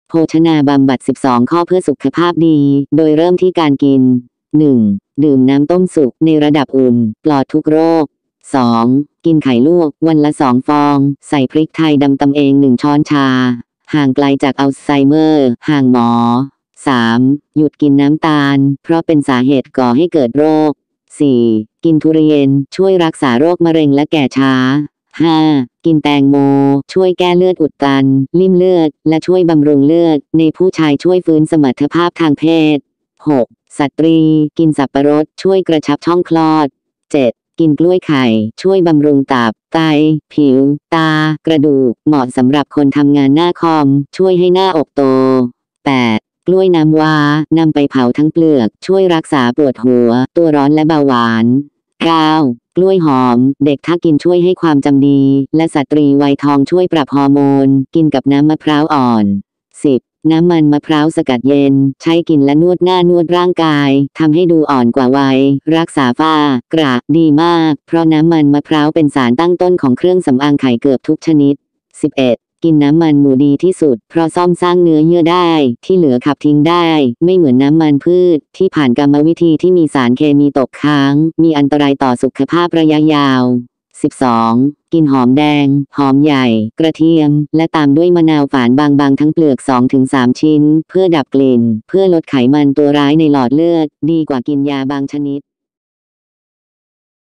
โภชนาบำบัด12ข้อเพื่อสุขภาพดีโดยเริ่มที่การกิน 1. ดื่มน้ำต้มสุกในระดับอุ่นปลอดทุกโรค 2. กินไข่ลวกวันละ2ฟองใส่พริกไทยดำตำเอง1ช้อนชาห่างไกลจากอัลไซเมอร์ห่างหมอ 3. หยุดกินน้ำตาลเพราะเป็นสาเหตุก่อให้เกิดโรค 4. กินทุเรียนช่วยรักษาโรคมะเร็งและแก่ช้า 5. กินแตงโมช่วยแก้เลือดอุดตันลิ่มเลือดและช่วยบำรุงเลือดในผู้ชายช่วยฟื้นสมรรถภาพทางเพศ 6. สตรีกินสับปะรดช่วยกระชับช่องคลอด 7. กินกล้วยไข่ช่วยบำรุงตับไตผิวตากระดูกเหมาะสำหรับคนทำงานหน้าคอมช่วยให้หน้าอกโต 8. กล้วยน้ำว้านำไปเผาทั้งเปลือกช่วยรักษาปวดหัวตัวร้อนและเบาหวาน 9. กล้วยหอมเด็กถ้ากินช่วยให้ความจำดีและสตรีวัยทองช่วยปรับฮอร์โมนกินกับน้ำมะพร้าวอ่อน 10. น้ำมันมะพร้าวสกัดเย็นใช้กินและนวดหน้านวดร่างกายทำให้ดูอ่อนกว่าวัยรักษาฝ้ากระดีมากเพราะน้ำมันมะพร้าวเป็นสารตั้งต้นของเครื่องสำอางไข่เกือบทุกชนิด 11. กินน้ำมันหมูดีที่สุดเพราะซ่อมสร้างเนื้อเยื่อได้ที่เหลือขับทิ้งได้ไม่เหมือนน้ำมันพืชที่ผ่านกรรมวิธีที่มีสารเคมีตกค้างมีอันตรายต่อสุขภาพระยะยาว 12. กินหอมแดงหอมใหญ่กระเทียมและตามด้วยมะนาวฝานบางๆทั้งเปลือก 2-3 ชิ้นเพื่อดับกลิ่นเพื่อลดไขมันตัวร้ายในหลอดเลือดดีกว่ากินยาบางชนิด